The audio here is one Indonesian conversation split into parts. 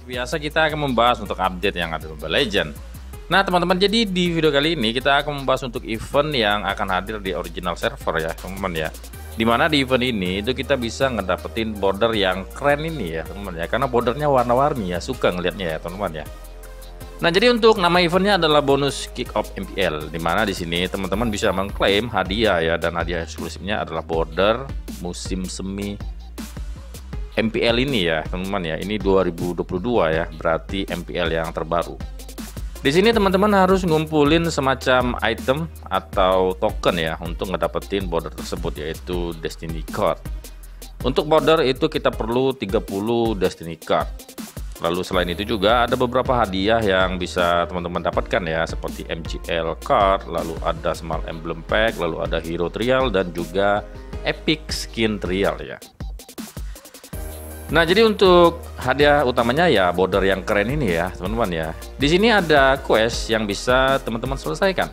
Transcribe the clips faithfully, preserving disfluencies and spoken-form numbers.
biasa kita akan membahas untuk update yang ada di Mobile Legends. Nah teman-teman, jadi di video kali ini kita akan membahas untuk event yang akan hadir di original server ya teman-teman ya. Dimana di event ini itu kita bisa ngedapetin border yang keren ini ya teman-teman ya, karena bordernya warna-warni ya, suka ngelihatnya ya teman-teman ya. Nah jadi untuk nama eventnya adalah bonus kick off M P L, dimana di sini teman-teman bisa mengklaim hadiah ya, dan hadiah eksklusifnya adalah border musim semi M P L ini ya teman-teman ya. Ini dua ribu dua puluh dua ya, berarti M P L yang terbaru. Di sini teman-teman harus ngumpulin semacam item atau token ya untuk ngedapetin border tersebut, yaitu Destiny Card. Untuk border itu kita perlu tiga puluh Destiny Card. Lalu selain itu juga ada beberapa hadiah yang bisa teman-teman dapatkan ya, seperti M G L Card, lalu ada Small Emblem Pack, lalu ada Hero Trial dan juga Epic Skin Trial ya. Nah, jadi untuk hadiah utamanya ya border yang keren ini ya, teman-teman ya. Di sini ada quest yang bisa teman-teman selesaikan.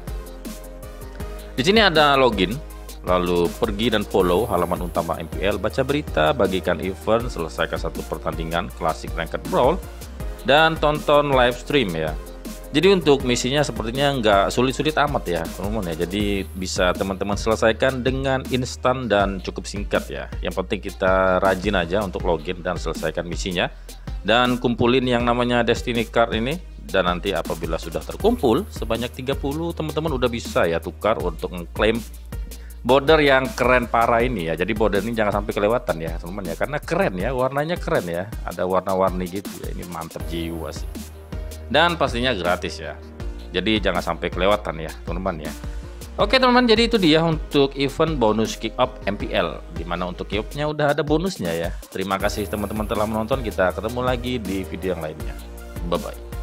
Di sini ada login, lalu pergi dan follow halaman utama M P L, baca berita, bagikan event, selesaikan satu pertandingan klasik ranked brawl, dan tonton live stream ya. Jadi untuk misinya sepertinya nggak sulit-sulit amat ya teman-teman ya. Jadi bisa teman-teman selesaikan dengan instan dan cukup singkat ya. Yang penting kita rajin aja untuk login dan selesaikan misinya, dan kumpulin yang namanya Destiny Card ini. Dan nanti apabila sudah terkumpul sebanyak tiga puluh, teman-teman udah bisa ya tukar untuk ngeklaim border yang keren parah ini ya. Jadi border ini jangan sampai kelewatan ya teman-teman ya, karena keren ya, warnanya keren ya, ada warna-warni gitu ya. Ini mantep jiwa sih, dan pastinya gratis ya, jadi jangan sampai kelewatan ya teman-teman ya. Oke teman-teman, jadi itu dia untuk event bonus kick off M P L, dimana untuk kick off-nya udah ada bonusnya ya. Terima kasih teman-teman telah menonton, kita ketemu lagi di video yang lainnya, bye bye.